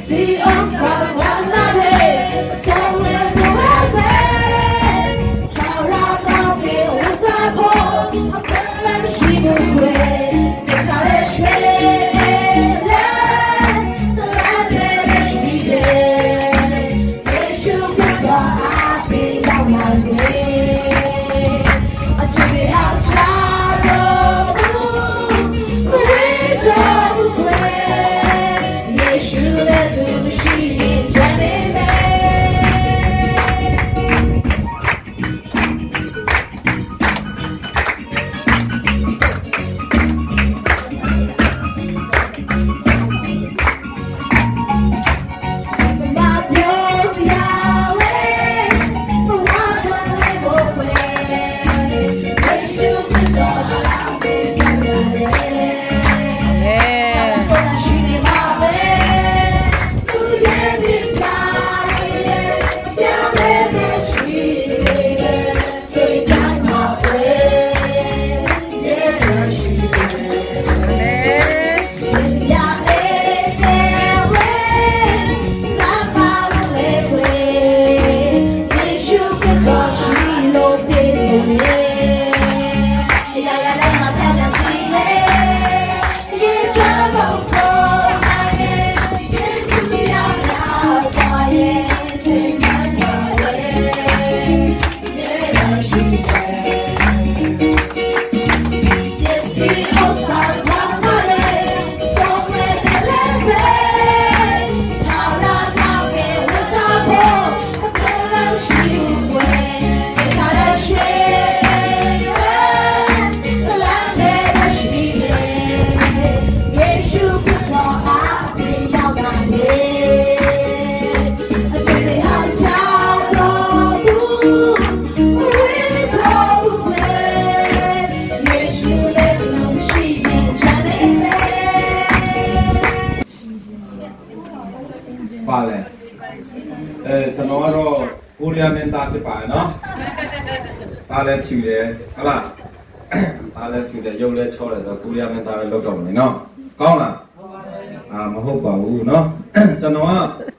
ကျွန်တော်ကတော့ကိုရီးယားမင်းသားဖြစ်ပါတယ်နော်အားလည်းဖြူတယ်ဟုတ်လားအားလည်းဖြူတယ်ရုပ်လည်းချောတယ်ဆိုတော့ကိုရီးယားမင်းသားပဲလောက်တော့မယ်နော်ကောင်းလားမဟုတ်ပါဘူးနော်ကျွန်တော်က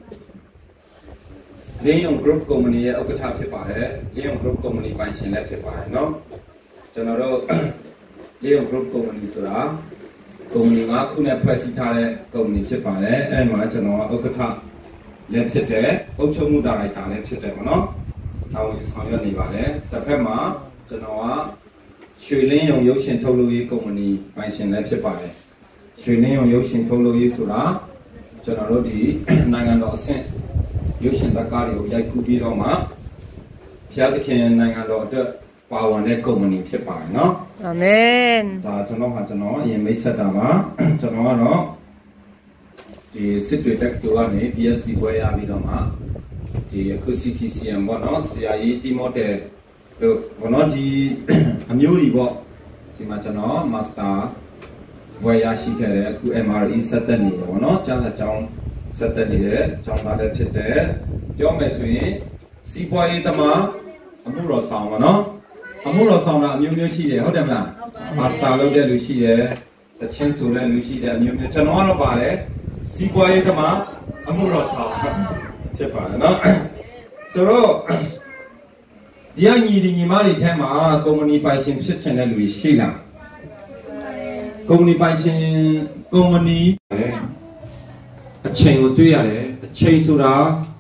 လင်းယုံ group company ရဲ့ဥက္ကဋ္ဌဖြစ်ပါတယ်လင်းယုံ group company ပိုင်ရှင်လည်းဖြစ်ပါတယ်နော်ကျွန်တော်တို့လင်းယုံ group company ဆိုတာကုမ္ပဏီကခုနဲ့ဖွဲ့စည်းထားတဲ့ကုမ္ပဏီဖြစ်ပါတယ်အဲ့မှာကျွန်တော်ကဥက္ကဋ္ဌလည်းဖြစ်တယ်အုပ်ချုပ်မှုဒါရိုက်တာလည်းဖြစ်တယ်ပေါ့နော်တာဝန်ဆောင်ရွက်နေပါတယ်တစ်ဖက်မှာကျွန်တော်ကရွှေလင်းယုံရုပ်ရှင်ထုတ်လုပ်ရေးကုမ္ပဏီပိုင်ရှင်လည်းဖြစ်ပါတယ်ရွှေလင်းယုံရုပ်ရှင်ထုတ်လုပ်ရေးဆိုတာကျွန်တော်တို့ဒီနိုင်ငံတော်အဆင့်ရုပ်ရှင်ဇာတ်ကားတွေကိုရိုက်ကူးပြီးတော့မှဖျားသခင်နိုင်ငံတော်အတွက်ပါဝင်တဲ့ကုမ္ပဏီဖြစ်ပါတယ်နော်အာမင်ဒါကျွန်တော်အရင်မိတ်ဆက်တာပါကျွန်တော်ကတော့ဒီစစ်တွေတက်တူကနေ BSc ဘွဲရပြီးတော့မှဒီအခု CTCM ပေါ့နော်ဆရာကြီးတီမိုတဲတို့ဘောနော်ဒီအမျိုးကြီးပေါ့ဒီမှာကျွန်တော် Master ဘွဲရရှိခဲ့တယ်အခု MRE ဆက်တက်နေတယ်ပေါ့နော်ကျောင်းသားကျောင်းဆက်တက်နေတယ်ကျောင်းသားလည်းဖြစ်တယ်ပြောမယ်ဆိုရင်စီးပွားရေးသမားအမှုတော်ဆောင်ပါနော်အမှုတော်ဆောင်တာအမျိုးမျိုးရှိတယ်ဟုတ်တယ်မလား Master လုပ်တဲ့လူရှိတယ်တချင်းဆိုတဲ့လူရှိတယ်အမျိုးမျိုးကျွန်တော်ကတော့ပါတယ်စီးပွားရေးသမားအမှုတော်ဆောင်ဖြစ်ပါတယ်နော်ဆိုတော့ဒီအညီမတွေထဲမှာကုမ္ပဏီပိုင်ရှင်ဖြစ်ချင်တဲ့လူတွေရှိလားကုမ္ပဏီပိုင်ရှင်ကုမ္ပဏီအချိန်ကိုတွေ့ရတယ်အချိန်ဆိုတာ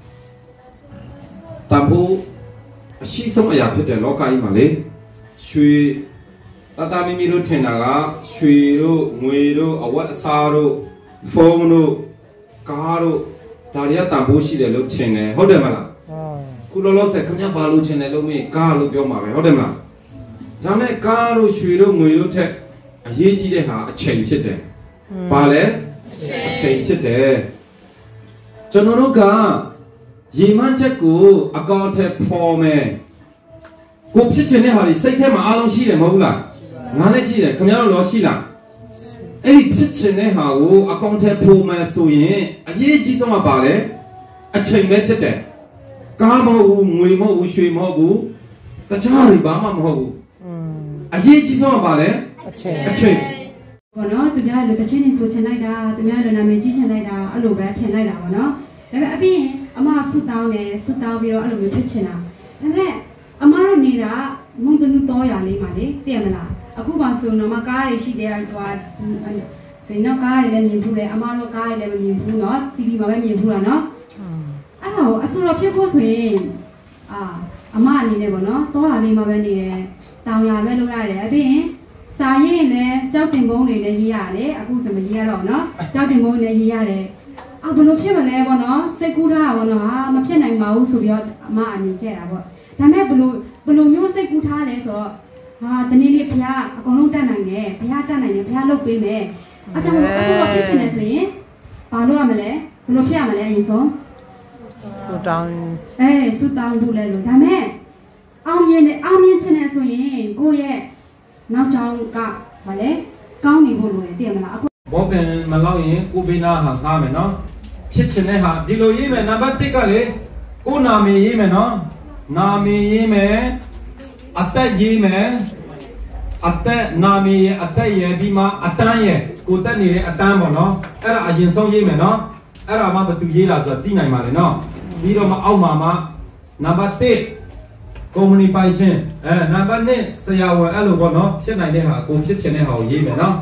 တန်ဖိုးအရှိဆုံးအရာဖြစ်တဲ့လောကကြီးမှာလေရွှေတမီမီတို့ထင်တာကရွှေတို့ငွေတို့အဝတ်အစားတို့ဖုန်းတို့ကားတို့ဒါတွေကတန်ဖိုးရှိတယ်လို့ထင်တယ်ဟုတ်တယ်မလားခုလောလောဆယ်ခင်ဗျာဘာလို့ထင်တယ်လို့မေးကားလို့ပြောမှာပဲဟုတ်တယ်မလားဒါမဲ့ကားတို့ရွှေတို့ငွေတို့ထက်အရေးကြီးတဲ့ဟာအချိန်ဖြစ်တယ်ဘာလဲအချိန်ဖြစ်တယ်ကျွန်တော်တို့ကရေမှန်းချက်ကိုအကောင့်ထဲပေါ်မယ်ကိုဖြစ်ချင်တဲ့ဟာတွေစိတ်ထဲမှာအားလုံးရှိတယ်မဟုတ်လားငါလည်းရှိတယ်ခင်ဗျားတို့ရောရှိလားအဲ့ဒီဖြစ်ချင်တဲ့ဟာကိုအကောင့်ထဲပေါ်မယ်ဆိုရင်အရေးကြီးဆုံးကပါလေအချိန်ပဲဖြစ်တယ်ကားမဟုတ်ဘူးငွေမဟုတ်ဘူးရွှေမဟုတ်ဘူးတခြားတွေဘာမှမဟုတ်ဘူးအရေးကြီးဆုံးကပါလေအချိန်ဘောနော်သူများလိုတချင်းနေဆိုချင်လိုက်တာသူများလိုနာမည်ကြီးချင်လိုက်တာအဲ့လိုပဲထင်လိုက်တာပေါ့နော်ဒါပေမဲ့အပြင်အမဆူတောင်းတယ်ဆူတောင်းပြီးတော့အဲ့လိုမျိုးဖြစ်ချင်တာဒါပေမဲ့အမတို့နေတာမုံတလူတော့ရလေးမှာလေသိရမလားအခုမှဆိုတော့မကားတွေရှိတယ်ဟိုဆိုရင်တော့ကားတွေလည်းမြင်ဘူးလေအမတို့ကားတွေလည်းမမြင်ဘူးနော် TV မှာပဲမြင်ဘူးလားနော်အဲ့တော့အဆူတော့ဖြစ်ဖို့ဆိုရင်အမအနေနဲ့ပေါ့နော်တော့ရလေးမှာပဲနေတယ်တောင်ရပဲလုပ်ရတယ်အပြင်စာရေးလည်းကြောက်တင်ပုံးတွေလည်းရေးရတယ်အခုဆိုမရေးရတော့နော်ကြောက်တင်ပုံးလည်းရေးရတယ်ဘယ်လိုဖြစ်မလဲပေါ့နော်စိတ်ကူးထားပါတော့ဟာမဖြစ်နိုင်ပါဘူးဆိုပြီးတော့အမအနေခဲ့တာပေါ့ဒါမဲ့ဘယ်လိုမျိုးစိတ်ကူးထားလဲဆိုတော့တနေ့လေးဘုရားအကုန်လုံးတတ်နိုင်တယ်ဘုရားတတ်နိုင်တယ်ဘုရားလုပ်ပေးမယ်အကြောင်းအဆိုတော့ဖြစ်ချင်တယ်ဆိုရင်ဘာလို့ရမလဲဘယ်လိုဖြစ်ရမလဲအရင်ဆုံးဆူတောင်းဆူတောင်းဖို့လဲလို့ဒါမဲ့အောင်မြင်ချင်တယ်ဆိုရင်ကိုယ့်ရဲ့နောက်ကြောင်းကဘာလဲကောင်းနေဖို့လိုတယ်သိရမလားအခုဘောပင်မလောက်ရင်ကိုဘေးနာဟာငားမယ်နော်ဖြစ်ချင်တဲ့ဟာဒီလိုရေးမယ်နံပါတ်1ကလေကိုနာမည်ရေးမယ်နော်နာမည်ရေးမယ်အသက်ရေးမယ်အသက်နာမည်ရဲ့အသက်ရဲ့ပြီးမှအတန်းရဲ့ကိုတက်နေတဲ့အတန်းပေါ့နော်အဲ့ဒါအရင်ဆုံးရေးမယ်နော်အဲ့ဒါမှဘယ်သူရေးလာဆိုတာသိနိုင်ပါလေနော်ပြီးတော့မှအောက်မှာမှနံပါတ်1ကုမ္ပဏီပိုင်ရှင်နံပါတ်2ဆရာဝန်အဲ့လိုပေါ့နော်ဖြစ်နိုင်တဲ့ဟာအကုန်ဖြစ်ချင်တဲ့ဟာကိုရေးမယ်နော်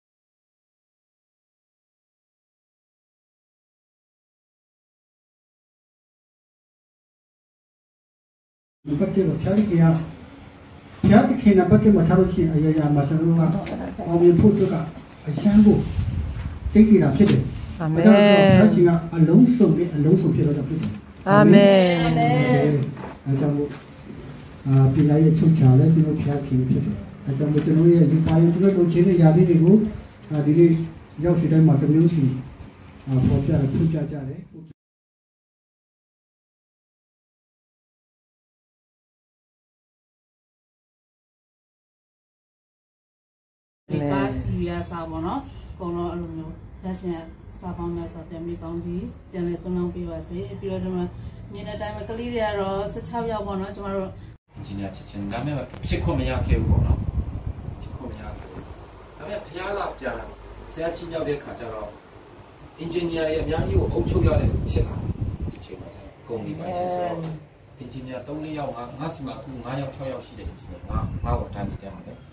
ဒီပတ်တဲ့ဖြားလိကရဖြားတခင်နပတ်တဲ့မှာထားလို့ရှိရင်အရာရာမှာကျွန်တော်တို့ကအောင်မြင်ဖို့အတွက်ကအရန်ကိုသိကြတာဖြစ်တယ်အာမင်ဖြားရှင်ကအလုံးစုံဖြစ်တော့ဖြစ်တယ်အာမင်အဲကြောင့်ပညာရေးချုပ်ချလဲကျွန်တော်ဖြားခင်ဖြစ်တယ်အဲကြောင့်ကျွန်တော်ရဲ့ဒီပါရင်ကျွန်တော်လုပ်ချင်တဲ့ຢာလေးတွေကိုဒီနေ့ရောက်စီတိုင်းမှာတစ်မျိုးစီပေါ်ပြထူးကြကြတယ်ကားစီရစာပေါ့နော်အကုန်လုံးအဲ့လိုမျိုးရရှင်စာပေါင်းများစွာပြန်ပြီးကောင်းကြီးပြန်လဲသွန်းလောင်းပေးပါစေပြီးတော့ဒီမှာမြင်တဲ့အတိုင်းပဲကလေးတွေကတော့16ယောက်ပေါ့နော်ကျမတို့အင်ဂျင်နီယာဖြစ်ချင်ဒါပေမဲ့ဖြစ်ခွင့်မရခဲ့ဘူးပေါ့နော်ဖြစ်ခွင့်မရခဲ့ဘူးဒါပေမဲ့ဘုရားကပြန်ဆရာချင်းရောက်တဲ့ခါကျတော့အင်ဂျင်နီယာတွေအများကြီးကိုအုပ်ချုပ်ရတဲ့ဖြစ်လာဒီချိန်မှာကုမ္ပဏီပိုင်ရှင်ဆိုတော့အင်ဂျင်နီယာ3-4ယောက်ငါစီမှာအခု9ယောက်6ယောက်ရှိတဲ့အင်ဂျင်နီယာငါ့ကိုတန်းနေတယ်မှာလေ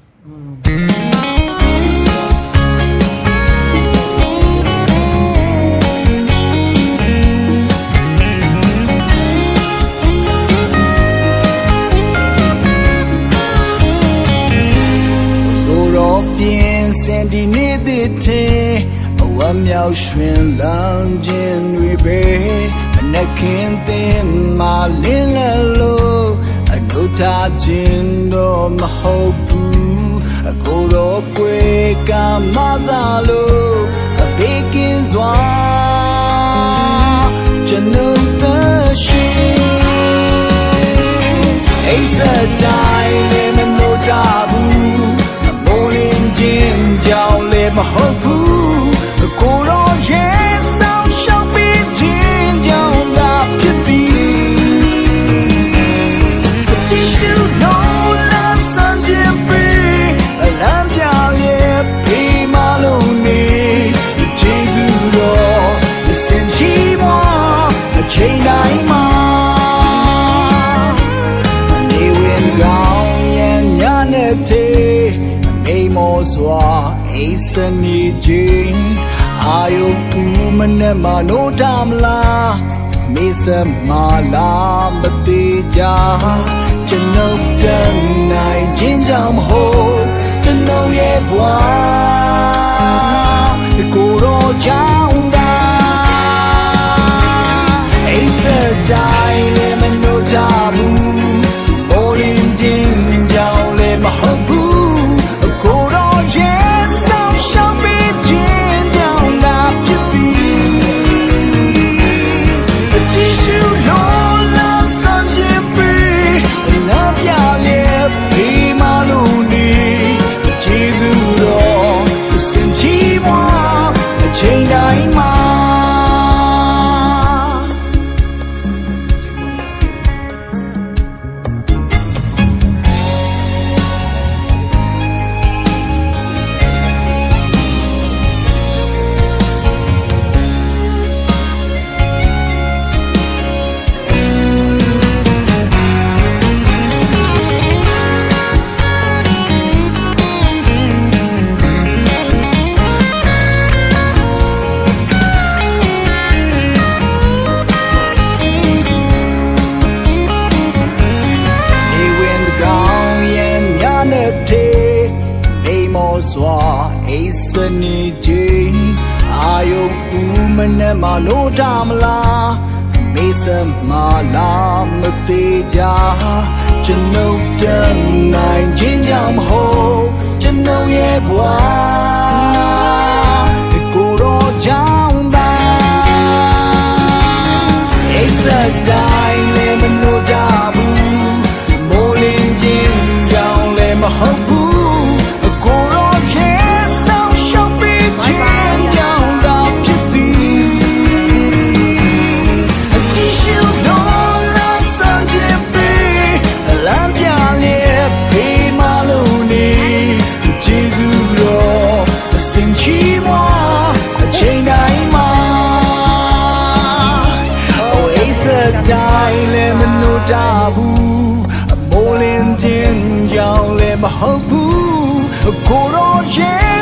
ဒီနေ့တဲ့အဝမ်းမြောက်ရွှင်လန်းခြင်းတွေပဲအနက်ခင်သင်မာလင်းလဲလို့အနုထားခြင်းတော့မဟုတ်ဘူးအကိုတော်ကွယ်ကမသာလို့အဘေးကင်းစွာကျွန်တော်ရှိအိစတိုင်းလည်းမလို့ကြဘူးမိုးလင်းခြင်းကြောင့်လည်းမဟုတ်ဘူးကိုယ်တော်ရဲ့ဆောင်ရှောက်ပြီးခြင်းကြောင့်သာဖြစ်ပြီးကြည့်ရှုလို့လာစံခြင်းပြီးအလံပြောင်းရဲ့ပြီးမလို့နေဂျေဇုတော်စင်ချီမအချိန်တိုင်းမှာနေဝင်ကောင်းရဲ့ညနေတဲ့အိမ်မောစွာအိစနေခြင်းအာယုန်မနဲ့မနိုးတမလားမေစမာလာမသေးကြကျွန်ုပ်တန်နိုင်ခြင်းကြောင့်မဟုတ်ကျွန်ုပ်ရဲ့ဘဝကိုယ်တော်ကြောင့်သာအိစတိုင်းလည်းမနိုးကြဘူးမိုးလင်းခြင်းကြောင့်လည်းမဟုတ်ဘူးချိန် jin ayo umane mano damla Mason mala mateja chano dan nai jin jam ho chano ye bwa ko ro jam ba Esa dai le mano dabu molin jin yang le mahabu Dabu, molin jin yang le mahabu, koro je.